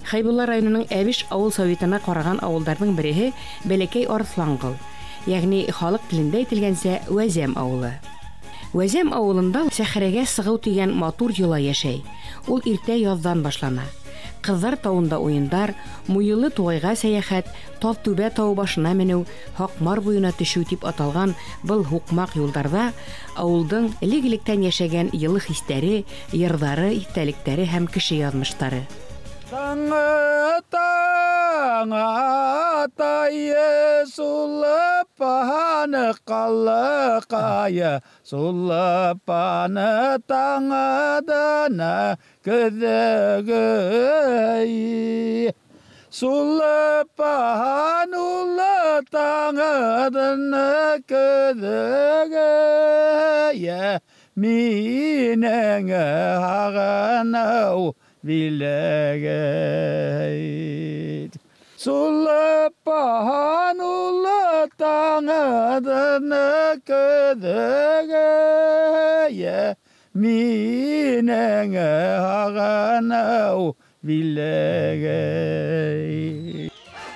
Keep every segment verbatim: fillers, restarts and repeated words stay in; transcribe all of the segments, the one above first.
Хайбулла районының Әбиш авыл советына караган авылдарның береһе Бәләкәй Арыслангыл, ягъни халык телендә әйтелгәнсә Вәзәм авылы. Вәзәм авылында сәхрәгә сыгыу дигән матур йола яшәй. Ул иртә яздан башлана. Кызлар тавында уендар, Муелы тугайга сәяхәт, Талтүбә тау башына менү, Хакмар буена төшү дип аталган был хукмак юлларда авылдың элек-электән яшәгән йылы хистәре, йырдары, истәлектәре һәм кеше язмыштары. Таңы таңа тайы сулыпаны қалықайы, сулыпаны таңыдына күдігі. Сулыпан улы таңыдына күдігі, менің ағынау Bilегейт. Сулыпан улы таңыдыны күдігі, менің ағынау билегейт.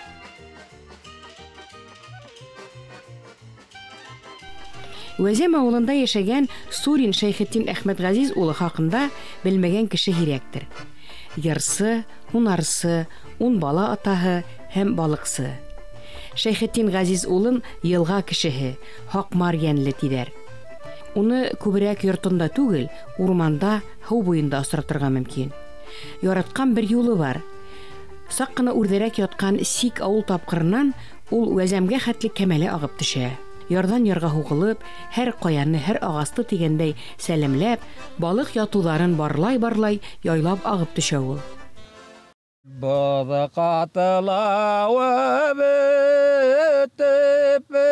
Вәзәм авылында яшәгән Сурин Шәйхетдин Әхмәтғазиз улы хакында белмәгән кеше һирәктер. Ярсы, унарсы, ун бала атаһы һәм балыксы. Шәйхетдин Газиз улын елга кешеһе, Хакмар йәнле тиләр. Уны күбрәк йортында түгел, урманда, һыу буенда осратырга мөмкин. Яраткан бер юлы бар. Сак кына үрдәрәк яткан Сик авыл тапкырыннан ул Вәзәмгә хәтле кәмәле агып төшә. Ярдан ярга һугылып, һәр каянны, һәр агасты тигәндәй сәламләп, балык ятуларын барлай-барлай яйлап агып төшә ул. Баҙы ҡатылауы бөтөп,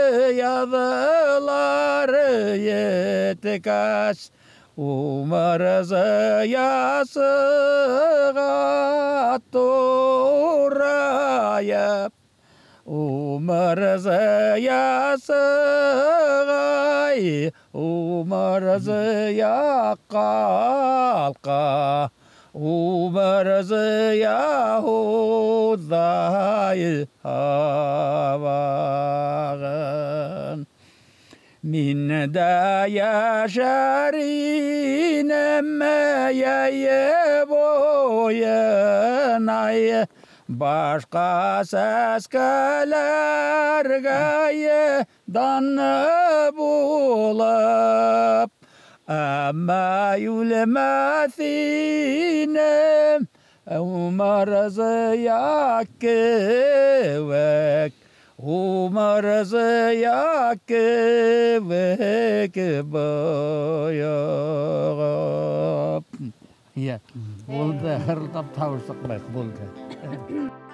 яҙылары еткәс, умырызы ясыға турайып. Умырызы ясығай, умырызы яққалқа, умырызы яһудай хабағын. Мин дә яшәр инем яйы бойынай, Башқа сәскәләргә данны булып, әммә үлмәс инем, умырызы кеүек, умырызы кеүек бойығып. Иә, болды, хырлап тауырсақ бәк болды.